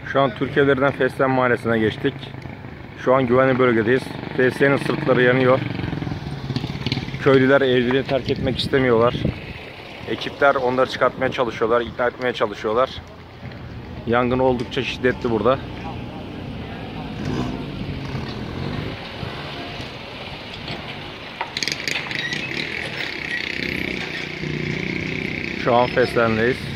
Şu an Türkiye'lerden Feslen Mahallesi'ne geçtik. Şu an güvenli bölgedeyiz. Fesleğenin sırtları yanıyor. Köylüler evini terk etmek istemiyorlar. Ekipler onları çıkartmaya çalışıyorlar, ikna etmeye çalışıyorlar. Yangın oldukça şiddetli burada. Şu an Feslen'deyiz.